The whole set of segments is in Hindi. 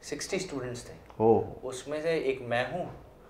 60 स्टूडेंट्स थे। उसमें से एक मैं हूँ,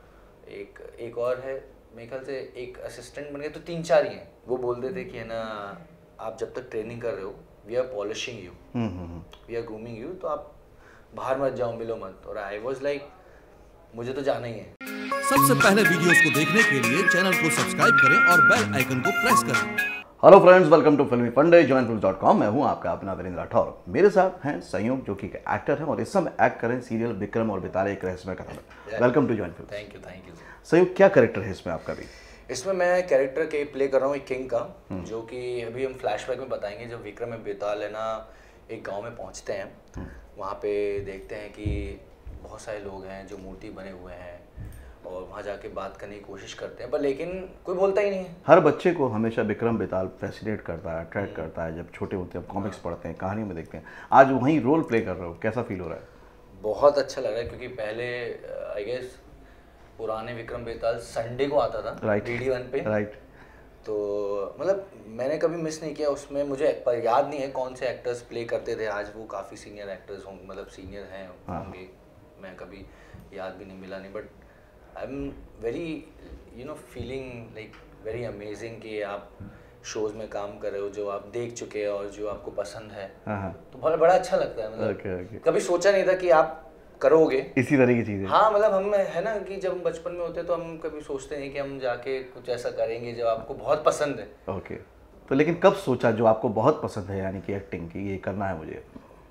एक और है, मेरे ख्याल से एक असिस्टेंट बन गए, तो 3-4 ही हैं। वो बोलते थे कि है ना, आप जब तक ट्रेनिंग कर रहे हो, we are polishing you, we are grooming you, तो आप बाहर मत जाओ, मिलो मत। और आई वॉज लाइक, मुझे तो जाना ही है। सबसे पहले वीडियोस को देखने के लिए चैनल को सब्सक्राइब करें और बेल आइकन को प्रेस करें। Hello friends, welcome to Filmy Funde joinfilms.com। मैं हूं आपका अपना वीरेंद्र राठौर। मेरे साथ हैं संयोग, जो कि एक्टर हैं और इस समय एक्ट करें सीरियल विक्रम और बेताल एक रहस्यमय कथा में। Welcome to Joinfilms. Thank you. संयोग, क्या कैरेक्टर है इसमें आपका भी? इसमें मैं कैरेक्टर के प्ले कर रहा हूँ एक किंग का, जो कि अभी हम फ्लैशबैक में बताएंगे। जब विक्रम बेताल है ना एक गांव में पहुंचते हैं, वहाँ पे देखते हैं कि बहुत सारे लोग हैं जो मूर्ति बने हुए हैं, और वहाँ जाके बात करने की कोशिश करते हैं, पर लेकिन कोई बोलता ही नहीं है। हर बच्चे को हमेशा विक्रम बेताल फैसिनेट करता है, अट्रैक्ट करता है। जब छोटे होते हैं, कॉमिक्स पढ़ते हैं, कहानी में देखते हैं, आज वहीं रोल प्ले कर रहे हो, कैसा फील हो रहा है? बहुत अच्छा लग रहा है, क्योंकि पहले आई गेस पुराने विक्रम बेताल संडे को आता था, राइट, DD1 पे, राइट। तो मतलब मैंने कभी मिस नहीं किया उसमें। मुझे पर याद नहीं है कौन से एक्टर्स प्ले करते थे। आज वो काफ़ी सीनियर एक्टर्स होंगे, मतलब सीनियर हैं होंगे, मैं कभी याद भी नहीं मिला नहीं, but I am very feeling like very amazing कि आप शोज में काम कर रहे हो जो आप देख चुके हैं और जो आपको पसंद है। तो बहुत बड़ा अच्छा लगता है। मतलब कभी सोचा नहीं था कि आप करोगे इसी तरह की चीजें। हाँ, मतलब हम है ना कि जब हम बचपन में होते हैं तो हम कभी सोचते हैं कि हम जाके कुछ ऐसा करेंगे जो आपको बहुत पसंद है। ओके, तो लेकिन कब सोचा जो आपको बहुत पसंद है, यानी कि एक्टिंग की, ये करना है मुझे?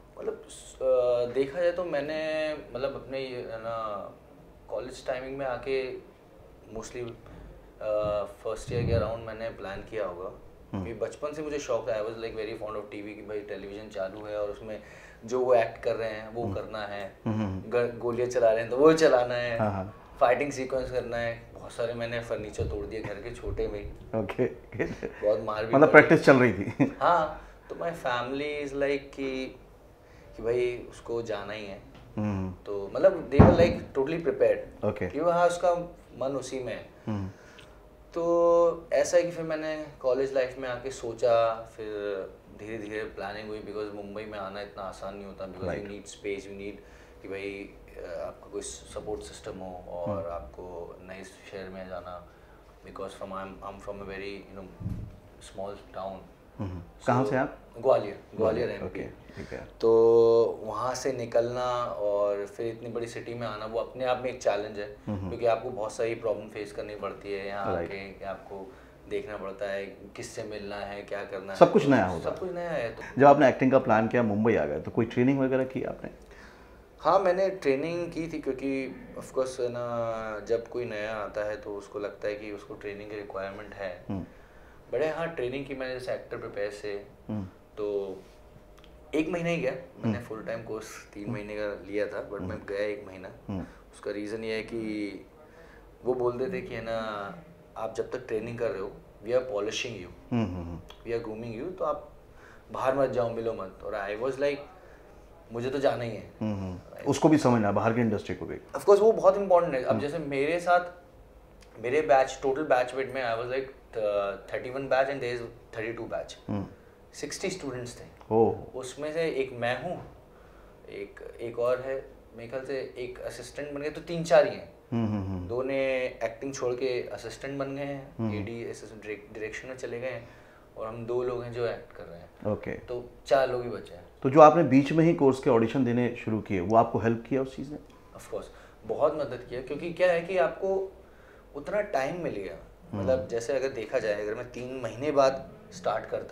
मतलब देखा जाए तो मैंने मतलब अपने है ना कॉलेज टाइमिंग में आके मोस्टली फर्स्ट ईयर के अराउंड मैंने प्लान किया होगा, क्योंकि बचपन से मुझे शौक है। I was like very fond of TV, कि भाई टेलीविजन चालू है और उसमें जो वो एक्ट कर रहे हैं वो करना है, गोलियां चला रहे हैं तो वो चलाना है, फाइटिंग सीक्वेंस करना है। बहुत सारे मैंने फर्नीचर तोड़ दिए घर के छोटे में। ओके, बहुत मार भी, मतलब प्रैक्टिस चल रही थी। हाँ, तो माय फैमिली इज लाइक कि भाई उसको जाना ही है। तो मतलब they were like totally prepared, okay, कि हाँ उसका मन उसी में है। तो ऐसा है कि फिर मैंने कॉलेज लाइफ में आके सोचा, फिर धीरे धीरे प्लानिंग हुई, बिकॉज मुंबई में आना इतना आसान नहीं होता, because you need space, you need कि भाई आपका कोई सपोर्ट सिस्टम हो, और आपको नए शहर में जाना, because from I am from a very small town. कहाँ से आप? ग्वालियर MP। ठीक है। तो वहाँ से निकलना और फिर इतनी बड़ी सिटी में आना, वो अपने आप में एक चैलेंज है, क्योंकि आपको बहुत सारी प्रॉब्लम फेस करनी पड़ती है यहाँ आके। आपको देखना पड़ता है किससे मिलना है, क्या करना है, सब कुछ नया होता है। सब कुछ नया है। तो जब आपने एक्टिंग का प्लान किया, मुंबई आ गए, तो कोई ट्रेनिंग वगैरह की आपने? हाँ, मैंने ट्रेनिंग की थी, क्योंकि ऑफ कोर्स है ना, जब कोई नया आता है तो उसको लगता है कि उसको ट्रेनिंग की रिक्वायरमेंट है। बड़े हाँ, ट्रेनिंग की मैंने जैसे एक्टर प्रिपेयर से, तो 1 महीना ही गया मैंने। फुल टाइम कोर्स 3 महीने का लिया था, बट मैं गया 1 महीना। उसका रीज़न ये है कि वो बोलते थे कि है ना, आप जब तक ट्रेनिंग कर रहे हो, we are polishing you, we are grooming you, तो आप बाहर मत जाओ, मिलो मत। और आई वॉज लाइक, मुझे तो जाना ही है। उसको भी समझना, बाहर की इंडस्ट्री को भी। ऑफ कोर्स वो बहुत इंपॉर्टेंट है। अब जैसे मेरे साथ, मेरे बैच, टोटल बैच वेट में I was like 31 batch and there is 32 batch, 60 students थे। उसमें से एक मैं हूँ, एक और है, मेरे ख्याल से एक असिस्टेंट बन गए, तो 3-4 ही हैं। 2 ने एक्टिंग छोड़ के असिस्टेंट बन गए हैं, AD असिस्टेंट डायरेक्शन में चले गए हैं, और हम 2 लोग हैं जो एक्ट कर रहे हैं। ओके, तो 4 लोग ही बचे हैं। तो जो आपने बीच में ही कोर्स के ऑडिशन देने शुरू किए, वो आपको हेल्प किया उस चीज़ ने? ऑफ कोर्स बहुत मदद किया, क्योंकि क्या है कि आपको उतना टाइम मिल गया। मतलब जैसे अगर देखा जाए, अगर मैं 3 महीने बाद स्टार्ट करता,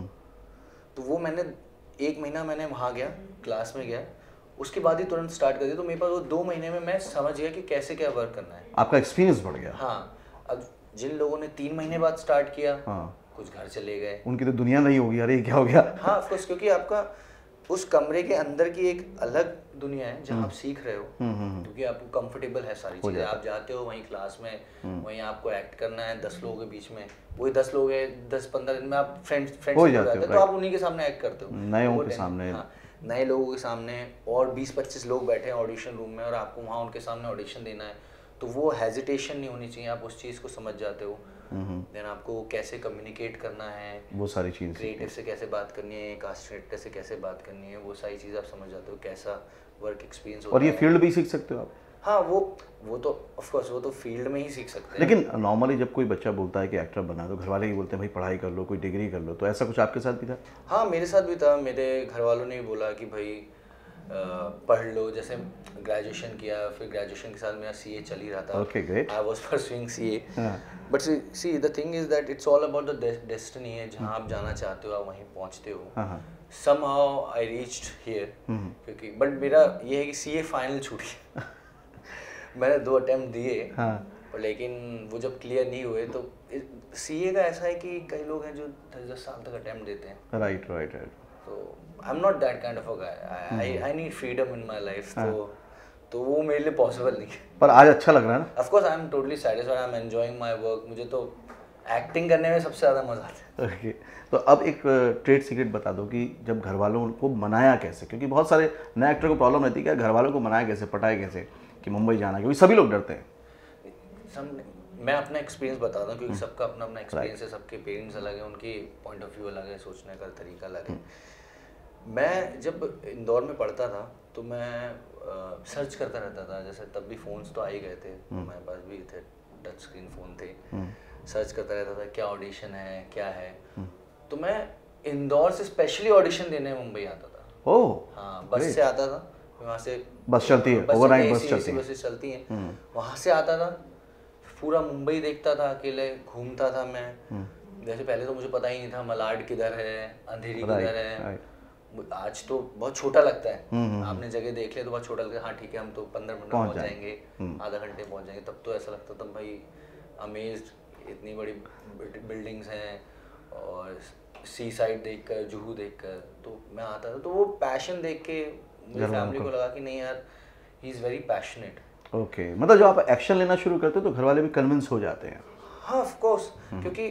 तो वो मैंने 1 महीना मैंने वहाँ गया, क्लास में गया, उसके बाद ही तुरंत स्टार्ट कर दिया। तो मेरे पास वो 2 महीने में मैं समझ गया कि कैसे क्या वर्क करना है। आपका एक्सपीरियंस बढ़ गया। हाँ, अब जिन लोगों ने 3 महीने बाद स्टार्ट किया, कुछ घर चले गए, उनकी तो दुनिया नहीं होगी, अरे क्या हो गया। हाँ ऑफ कोर्स, क्योंकि आपका उस कमरे के अंदर की एक अलग दुनिया है जहाँ आप सीख रहे हो, क्योंकि आपको कंफर्टेबल है सारी चीज़ें। आप जाते हो वहीं क्लास में, वहीं आपको एक्ट करना है 10 लोगों के बीच में, वही 10 लोग हैं, 10-15 दिन में आप फ्रेंड्स हो जाते हो, तो आप उन्हीं के सामने एक्ट करते हो, नए लोगों के सामने। हाँ, नए लोगों के सामने, और 20-25 लोग बैठे हैं ऑडिशन रूम में, और आपको वहाँ उनके सामने ऑडिशन देना है। तो वो हेजिटेशन नहीं होनी चाहिए, आप उस चीज़ को समझ जाते हो। देन आपको कैसे कम्युनिकेट करना है, वो सारी चीज़, क्रिएटिव से कैसे बात करनी है, कास्ट डायरेक्टर से कैसे बात करनी है, वो सारी चीज़ आप समझ जाते हो, कैसा वर्क एक्सपीरियंस होता है। और ये फील्ड भी सीख सकते हो आप? हाँ, वो तो ऑफ कोर्स वो तो फील्ड में ही सीख सकते हैं। लेकिन नॉर्मली जब कोई बच्चा बोलता है कि एक्टर बना, तो घर वाले ही बोलते हैं भाई पढ़ाई कर लो, कोई डिग्री कर लो, तो ऐसा कुछ आपके साथ भी था? हाँ, मेरे साथ भी था। मेरे घर वालों ने भी बोला कि भाई पढ़ लो। जैसे ग्रेजुएशन किया, फिर ग्रेजुएशन के साथ मेरा सीए चल ही रहा था। Okay, great. I was pursuing CA, but see the thing is that it's all about the destiny है। जहाँ आप जाना चाहते हो आप वहीं पहुँचते हो। somehow I reached here, क्योंकि बट मेरा ये है कि सीए फाइनल छूट गया। मैंने 2 अटेम्प्ट दिए, पर लेकिन वो जब क्लियर नहीं हुए। तो सीए का ऐसा है कि कई लोग हैं जो 10 साल तक अटेम्प्ट देते हैं। राइट। तो I am not that kind of a guy. I need freedom in my life. तो वो मेरे लिए पॉसिबल नहीं है। पर आज अच्छा लग रहा है ना? Of course I am totally satisfied, I am enjoying my work. मुझे तो एक्टिंग करने में सबसे ज़्यादा मज़ा आता है। ओके, तो अब एक ट्रेड सीक्रेट बता दो कि जब घर वालों को मनाया कैसे, क्योंकि बहुत सारे नए एक्टर को प्रॉब्लम रहती है कि घर वालों को मनाया कैसे, पटाया कैसे कि मुंबई जाना, क्योंकि सभी लोग डरते हैं। मैं अपना एक्सपीरियंस बताता हूँ, क्योंकि सबका अपना अपना एक्सपीरियंस है। सबके पेरेंट्स अलग है, उनकी पॉइंट ऑफ व्यू अलग है, सोचने का तरीका अलग है। मैं जब इंदौर में पढ़ता था तो मैं सर्च करता रहता था। जैसे तब भी फ़ोन्स तो आ ही गए थे, हमारे पास भी थे, टच स्क्रीन फ़ोन थे। सर्च करता रहता था क्या ऑडिशन है, क्या है। तो मैं इंदौर से स्पेशली ऑडिशन देने मुंबई आता था। ओह हाँ, बस से आता था। वहाँ से बस चलती है, ओवरनाइट बस चलती है, बसेस चलती हैं। वहाँ से आता था, पूरा मुंबई देखता था, अकेले घूमता था मैं। जैसे पहले तो मुझे पता ही नहीं था मलाड किधर है, अंधेरी किधर है। आज तो बहुत छोटा लगता है। आपने जगह देख लिया तो बहुत छोटा लगता है। हाँ ठीक है, हम तो 15 मिनट में पहुँच जाएंगे, आधा घंटे पहुँच जाएंगे। तब तो ऐसा लगता था भाई अमेज्ड, इतनी बड़ी बिल्डिंग्स हैं और सी साइड देखकर, जुहू देखकर। तो मैं आता था, तो वो पैशन देख के मुझे फैमिली को लगा कि नहीं यार, he is very passionate. Okay, मतलब जब आप एक्शन लेना शुरू करते हो तो घर वाले भी कन्विंस हो जाते हैं? हाँ ऑफ कोर्स, क्योंकि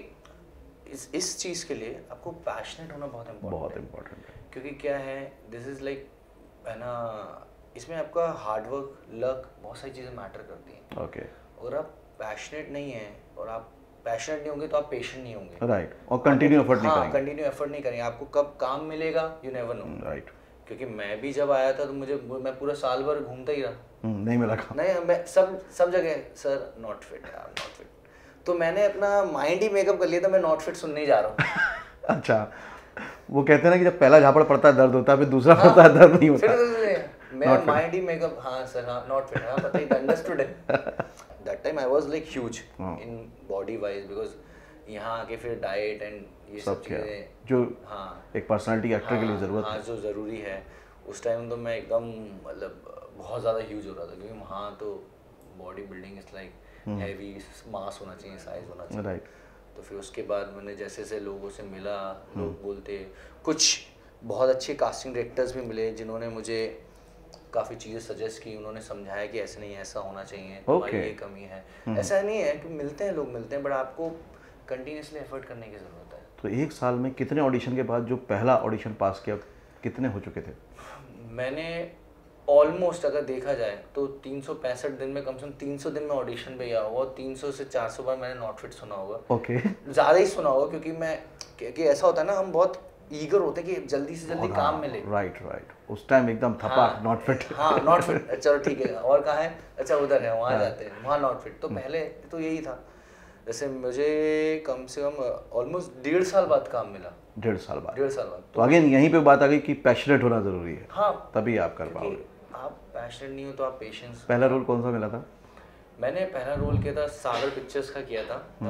इस चीज़ के लिए आपको पैशनेट होना बहुत इम्पोर्टेंट है। क्योंकि क्या है, दिस इज़ लाइक है ना, इसमें आपका हार्डवर्क, लक, बहुत सारी चीज़ें मैटर करती हैं। ओके, अगर आप पैशनेट नहीं हैं और आप पैशनेट नहीं होंगे तो आप पेशेंट नहीं होंगे। राइट, और कंटिन्यू एफर्ट नहीं करेंगे। कंटिन्यू एफर्ट नहीं करेंगे। आपको कब काम मिलेगा यू नेवर नो। राइट, क्योंकि मैं भी जब आया था तो मैं पूरा साल भर घूमता ही रहा। नहीं मिला काम। नहीं, मैं सब जगह सर नॉट फिट यार, नॉट फिट। तो मैंने अपना माइंड ही मेकअप कर लिया था, मैं नॉट फिट सुनने ही जा रहा हूँ। अच्छा, वो कहते हैं ना कि जब पहला झापड़ पड़ता है दर्द होता है, फिर दूसरा पड़ता है दर्द नहीं होता। फिर मैं माइंड ही मेकअप, हाँ सर हाँ नॉट फिट, हाँ पता ही था, अंडरस्टूड है। That time I was like huge in body wise, because यहाँ आके फिर डाइट एंड ये सब चीज़ें जो एक पर्सनालिटी एक्टर के लिए ज़रूरत है, जो ज़रूरी है। उस टाइम तो मैं एकदम मतलब बहुत ज़्यादा ह्यूज हो रहा था, क्योंकि वहाँ तो body building is like heavy, mass होना चाहिए, साइज होना चाहिए। राइट। तो फिर उसके बाद मैंने जैसे जैसे लोगों से मिला, लोग बोलते, कुछ बहुत अच्छे कास्टिंग डायरेक्टर्स भी मिले जिन्होंने मुझे काफ़ी चीज़ें सजेस्ट की। उन्होंने समझाया कि ऐसे नहीं, ऐसा होना चाहिए, तुम्हारी ये कमी है। ऐसा नहीं है कि मिलते हैं, लोग मिलते हैं, बट आपको कंटिन्यूसली एफर्ट करने की ज़रूरत है। तो एक साल में कितने ऑडिशन के बाद जो पहला ऑडिशन पास किया, कितने हो चुके थे? मैंने ऑलमोस्ट अगर देखा जाए तो 365 दिन में कम से कम 300 दिन में ऑडिशन पे गया होगा, और 300 से 400 बार मैंने नॉट फिट सुना होगा। ओके, ज़्यादा ही सुना होगा, क्योंकि ऐसा होता है ना, हम बहुत ईगर होते हैं कि जल्दी से जल्दी काम मिले। राइट, उस टाइम एकदम थपा नॉट फिट। हाँ नॉट फिट, चलो ठीक है, और कहाँ है, अच्छा उधर है, वहाँ जाते हैं, वहाँ नॉट फिट। तो पहले तो यही था। जैसे मुझे कम से कम ऑलमोस्ट 1.5 साल बाद काम मिला। 1.5 साल बाद। तो अगेन यहीं पे बात आ गई कि पैशनेट होना जरूरी है। हाँ, तभी आप कर पाओगे। आप पैशनेट नहीं हो तो आप पेशेंस। पहला रोल कौन सा मिला था? मैंने पहला रोल किया था, सागर पिक्चर्स का किया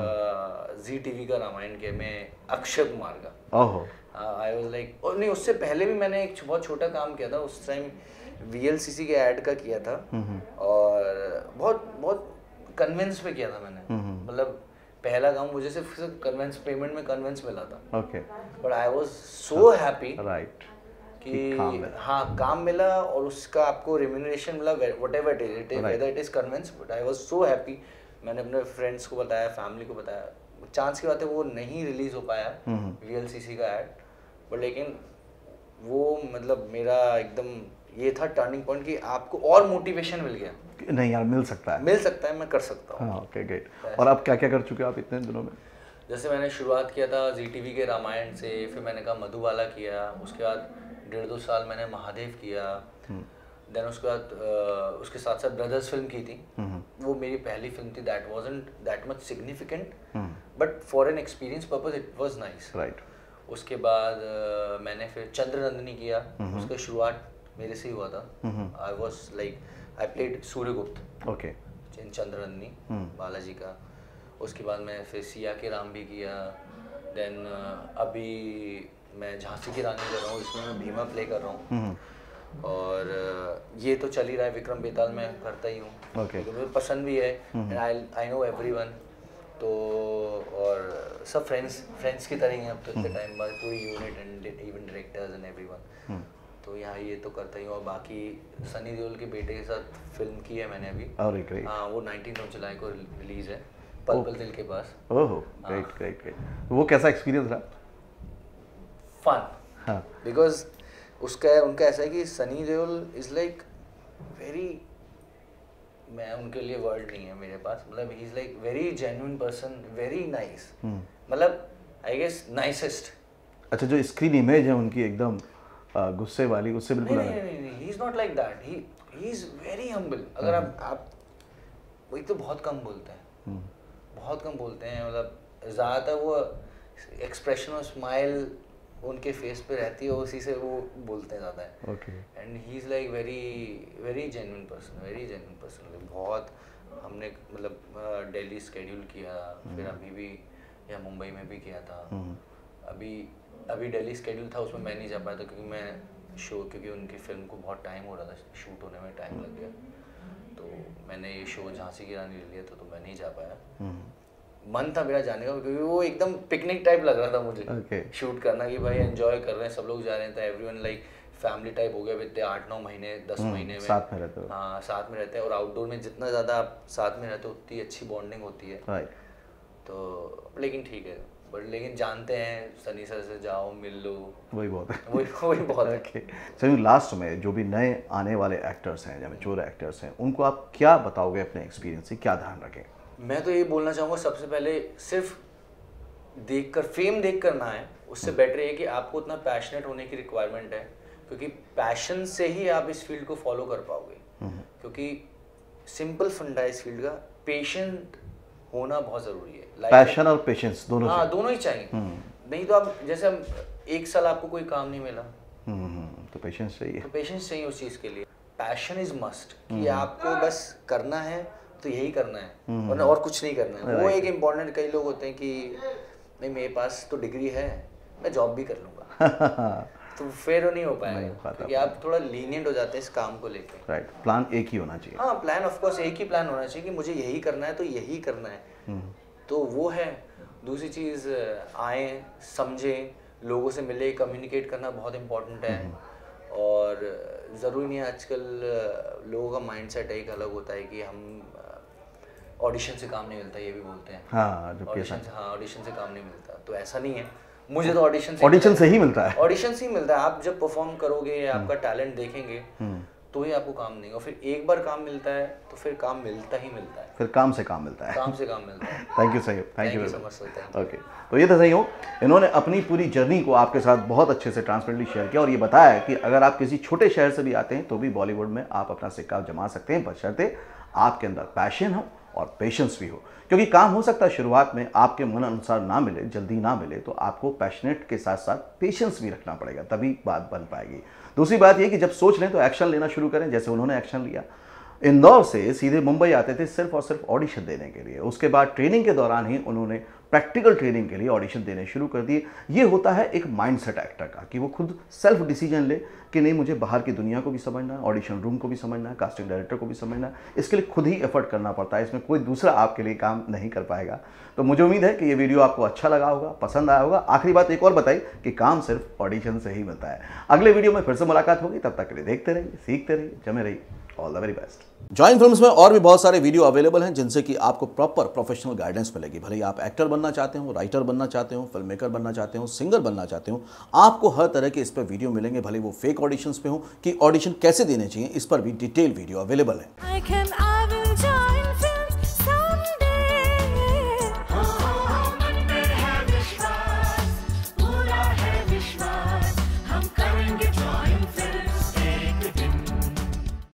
था, जी टीवी का रामायण के में अक्षय कुमार का। ओहो, आई वाज लाइक, और नहीं उससे पहले भी मैंने एक बहुत छोटा काम किया था। उस टाइम VLCC के ऐड का किया था, और बहुत कन्विंस पे किया था मैंने। मतलब पहला काम मुझे सिर्फ कन्विंस, पेमेंट में कन्विंस मिला था। Okay, but I was so happy right, कि हाँ काम मिला, और उसका आपको रेम्यूनरेशन मिला, whatever it is, whether it is convince. But I was so happy. मैंने अपने फ्रेंड्स को बताया, फैमिली को बताया। चांस की बात है वो नहीं रिलीज हो पाया VLCC का ऐड, बट लेकिन वो मतलब मेरा एकदम ये था टर्निंग पॉइंट कि आपको और मोटिवेशन मिल गया, नहीं यार मिल सकता है, मैं कर सकता हूँ। हाँ ओके ग्रेट। और आप क्या क्या कर चुके हो आप इतने दिनों में? जैसे मैंने शुरुआत किया था ZTV के रामायण से, फिर मैंने कहा मधुबाला किया, उसके बाद 1.5-2 साल मैंने महादेव किया, देन उसके बाद उसके साथ साथ ब्रदर्स फिल्म की थी, वो मेरी पहली फिल्म थी, that wasn't that much significant but for an experience purpose it was nice. Right. उसके बाद मैंने फिर चंद्रनंदिनी किया, उसका शुरुआत मेरे से ही हुआ था। I was like I played Suryagupt okay in Chandranandini Balaji का। उसके बाद मैं फिर सिया के राम भी किया, देन अभी मैं झांसी की रानी कर रहा हूँ, इसमें मैं भीमा प्ले कर रहा हूँ, और ये तो चल ही रहा है, विक्रम बेताल मैं करता ही हूँ, क्योंकि मुझे पसंद भी है, एंड आई नो एवरीवन, तो और सब फ्रेंड्स की तरह ही हैं अब तो इतने टाइम बाद, पूरी unit and even directors and everyone, तो यहाँ ये तो करता ही हूँ। और बाकी सनी देओल के बेटे के साथ फिल्म की है मैंने अभी, हाँ वो 19 जुलाई को रिलीज है, Pal Dil Ke Paas. Oh great great great. वो कैसा एक्सपीरियंस रहा? फन, बिकॉज उनका ऐसा है कि Sunny Deol is like very, मैं उनके लिए वर्ड नहीं है मेरे पास, मतलब he is like very genuine person, very nice, मतलब आई गेस नाइसेस्ट। अच्छा, जो स्क्रीन इमेज है उनकी एकदम गुस्से वाली, उससे बिल्कुल नहीं, he is not like that, he is very humble. अगर आप वो एक तो बहुत कम बोलते हैं, मतलब ज़्यादातर वो एक्सप्रेशन और स्माइल उनके फेस पे रहती है, उसी से वो बोलते हैं ज़्यादा है। Okay. And he is like very genuine person, बहुत। हमने मतलब दिल्ली स्केड्यूल किया, फिर अभी भी या मुंबई में भी किया था। अभी दिल्ली स्केड्यूल था, उसमें मैं नहीं जा पाया था क्योंकि उनकी फिल्म को बहुत टाइम हो रहा था, शूट होने में टाइम लग गया, तो मैंने ये शो झांसी की रानी ले लिया था, तो मैं नहीं जा पाया। मन था मेरा जाने का, क्योंकि वो एकदम पिकनिक टाइप लग रहा था मुझे शूट करना, कि भाई एंजॉय कर रहे हैं, सब लोग जा रहे थे, एवरीवन लाइक फैमिली टाइप हो गया, इतने 8-9 महीने 10 महीने में साथ में रहते हो। हाँ साथ में रहते हैं, और आउटडोर में जितना ज़्यादा आप साथ में रहते हो उतनी अच्छी बॉन्डिंग होती है। तो लेकिन ठीक है, बट लेकिन जानते हैं सनी सर से जाओ मिल लो, वही बहुत है, वही बहुत है। सर लास्ट में जो भी नए आने वाले एक्टर्स हैं या मैच्योर एक्टर्स हैं, उनको आप क्या बताओगे अपने एक्सपीरियंस से, क्या ध्यान रखें? मैं तो ये बोलना चाहूँगा, सबसे पहले सिर्फ फेम देख कर ना है, उससे बेटर है कि आपको उतना पैशनेट होने की रिक्वायरमेंट है, क्योंकि पैशन से ही आप इस फील्ड को फॉलो कर पाओगे। क्योंकि सिंपल फंडा इस फील्ड का, पेशेंट होना बहुत ज़रूरी है। पैशन और पेशेंस दोनों, हाँ दोनों ही चाहिए। नहीं तो आप जैसे हम 1 साल आपको कोई काम नहीं मिला, तो पेशेंस चाहिए, उस चीज़ के लिए। पैशन इज मस्ट, कि आपको बस करना है तो यही करना है, और कुछ नहीं करना है। वो एक इम्पॉर्टेंट, कई लोग होते हैं कि नहीं मेरे पास तो डिग्री है, मैं जॉब भी कर लूँगा तो फिर वो नहीं हो पाएगा, क्योंकि आप थोड़ा लीनियंट हो जाते हैं इस काम को लेकर। राइट, प्लान एक ही होना चाहिए। हाँ प्लान ऑफ कोर्स एक ही प्लान होना चाहिए, कि मुझे यही करना है तो यही करना है, तो वो है। दूसरी चीज़, आए समझें, लोगों से मिले, कम्युनिकेट करना बहुत इम्पोर्टेंट है। और ज़रूरी नहीं है, आजकल लोगों का माइंडसेट एक अलग होता है कि हम ऑडिशन से काम नहीं मिलता, ये भी बोलते हैं। ऑडिशन से काम नहीं मिलता, तो ऐसा नहीं है। मुझे तो ऑडिशन से ही मिलता है। आप जब परफॉर्म करोगे, आपका टैलेंट देखेंगे, तो ही आपको काम देंगे। और फिर एक बार काम मिलता है तो फिर काम मिलता ही मिलता है, फिर काम से काम मिलता है। थैंक यू सही, thank you so much. Okay, तो ये तो सही हो, इन्होंने अपनी पूरी जर्नी को आपके साथ बहुत अच्छे से ट्रांसपेरेंटली शेयर किया, और ये बताया कि अगर आप किसी छोटे शहर से भी आते हैं तो भी बॉलीवुड में आप अपना सिक्का जमा सकते हैं, बशर्ते आपके अंदर पैशन हो और पेशेंस भी हो। क्योंकि काम हो सकता है शुरुआत में आपके मन अनुसार ना मिले, जल्दी ना मिले, तो आपको पैशनेट के साथ साथ पेशेंस भी रखना पड़ेगा, तभी बात बन पाएगी। दूसरी बात ये कि जब सोच लें तो एक्शन लेना शुरू करें, जैसे उन्होंने एक्शन लिया। इंदौर से सीधे मुंबई आते थे सिर्फ और सिर्फ ऑडिशन देने के लिए, उसके बाद ट्रेनिंग के दौरान ही उन्होंने प्रैक्टिकल ट्रेनिंग के लिए ऑडिशन देने शुरू कर दिए। ये होता है एक माइंडसेट एक्टर का, कि वो खुद सेल्फ डिसीजन ले कि नहीं मुझे बाहर की दुनिया को भी समझना है, ऑडिशन रूम को भी समझना है, कास्टिंग डायरेक्टर को भी समझना है, इसके लिए खुद ही एफर्ट करना पड़ता है, इसमें कोई दूसरा आपके लिए काम नहीं कर पाएगा। तो मुझे उम्मीद है कि ये वीडियो आपको अच्छा लगा होगा, पसंद आया होगा। आखिरी बात एक और बताई कि काम सिर्फ ऑडिशन से ही मिलता है। अगले वीडियो में फिर से मुलाकात होगी, तब तक के लिए देखते रहिए, सीखते रहिए, जमे रहिए। All the very best. Join films में और भी बहुत सारे वीडियो अवेलेबल हैं जिनसे कि आपको प्रॉपर प्रोफेशनल गाइडेंस मिलेगी। भले ही आप एक्टर बनना चाहते हो, राइटर बनना चाहते हो, फिल्म मेकर बनना चाहते हो, सिंगर बनना चाहते हो, आपको हर तरह के इस पर वीडियो मिलेंगे। भले वो फेक ऑडिशंस पे हो कि ऑडिशन कैसे देने चाहिए, इस पर भी डिटेल वीडियो अवेलेबल है।